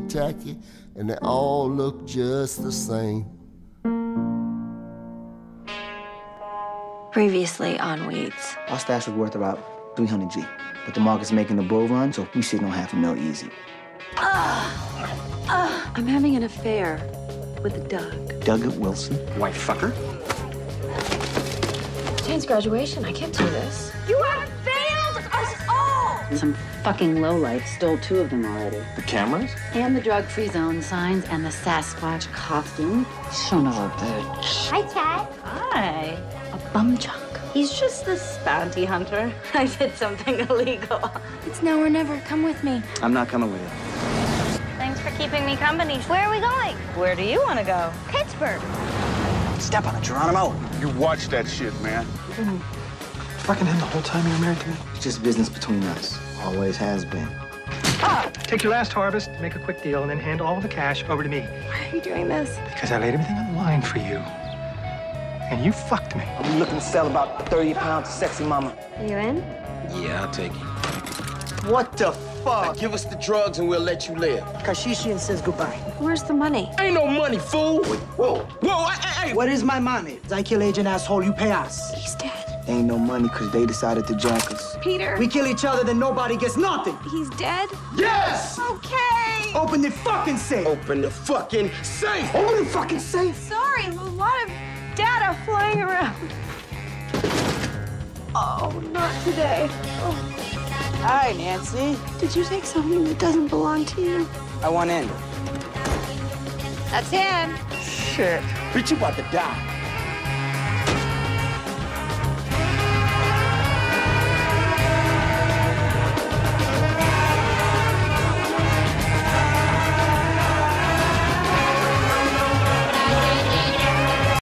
ticky-tacky, and they all look just the same. Previously on Weeds. Our stash was worth about 300 G, but the market's making the bull run, so we sitting on $500,000 easy. I'm having an affair with Doug. Doug Wilson? White fucker? Jane's graduation. I can't do this. You have failed us all! Some fucking lowlife stole 2 of them already. The cameras? And the drug-free zone signs and the Sasquatch costume. Son of a bitch. Hi, Chad. Hi. A bum chunk. He's just this bounty hunter. I did something illegal. It's now or never. Come with me. I'm not coming with you. Thanks for keeping me company. Where are we going? Where do you want to go? Pittsburgh. Step on it, Geronimo. You watch that shit, man. Fucking him the whole time you were married to me? It's just business between us. Always has been. Take your last harvest, make a quick deal, and then hand all the cash over to me. Why are you doing this? Because I laid everything on the line for you. And you fucked me. I'm looking to sell about 30 pounds to sexy mama. Are you in? Yeah, I'll take it. What the fuck? Give us the drugs and we'll let you live. Kashishian says goodbye. Where's the money? Ain't no money, fool. Whoa, hey. Where is my money? I kill agent asshole, you pay us. He's dead. Ain't no money because they decided to jack us. Peter. We kill each other, then nobody gets nothing. He's dead? Yes! Okay. Open the fucking safe. Open the fucking safe. Open the fucking safe. Sorry, a lot of data flying around. Oh, not today. Oh. Hi, Nancy. Did you take something that doesn't belong to you? I want in. That's him. Shit. Bitch, you about to die.